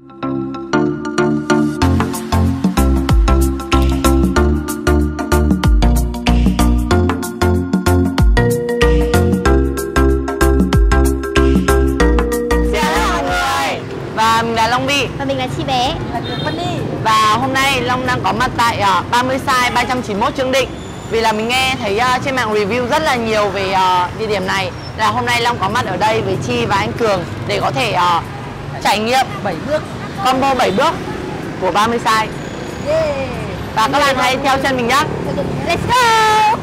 Mình là Long Vy. Và mình là Chi Bé. Và hôm nay Long đang có mặt tại 30 size 391 Trương Định. Vì là mình nghe thấy trên mạng review rất là nhiều về địa điểm này. Là hôm nay Long có mặt ở đây với Chi và anh Cường để có thể trải nghiệm 7 bước combo 7 bước của 30 size. Và các bạn hãy theo chân mình nhé. Let's go.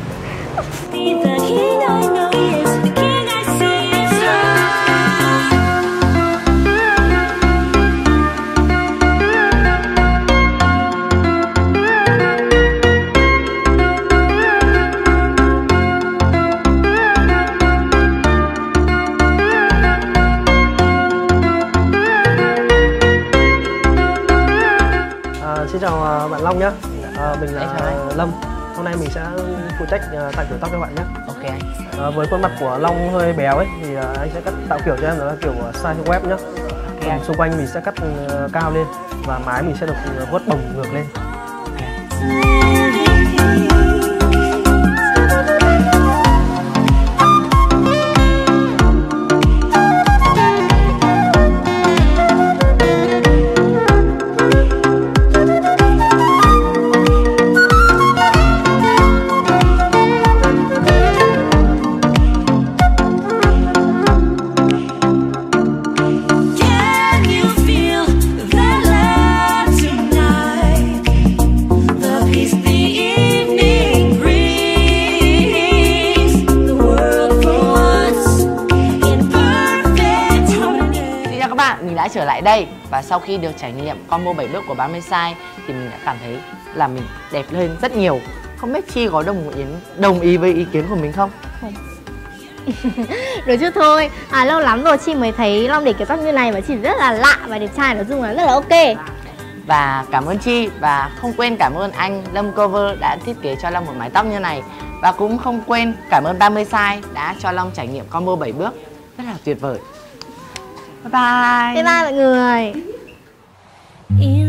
Xin chào bạn Long nhé. Mình là Lâm. Hôm nay mình sẽ phụ trách tạo kiểu tóc cho bạn nhé. Ok anh. Với khuôn mặt của Long hơi béo ấy thì anh sẽ tạo kiểu cho em, đó là kiểu size web nhé. Okay. Xung quanh mình sẽ cắt cao lên và mái mình sẽ được vuốt bồng ngược lên. Mình đã trở lại đây và sau khi được trải nghiệm combo 7 bước của 30 size thì mình đã cảm thấy là mình đẹp lên rất nhiều. Không biết Chi có đồng ý với ý kiến của mình không? Không. Được chứ thôi. Lâu lắm rồi Chi mới thấy Long để kiểu tóc như này và Chi rất là lạ và đẹp trai, nói chung là rất là ok. Và cảm ơn Chi và không quên cảm ơn anh Lâm Cover đã thiết kế cho Long một mái tóc như này. Và cũng không quên cảm ơn 30 size đã cho Long trải nghiệm combo 7 bước rất là tuyệt vời. Bye bye. Bye bye mọi người.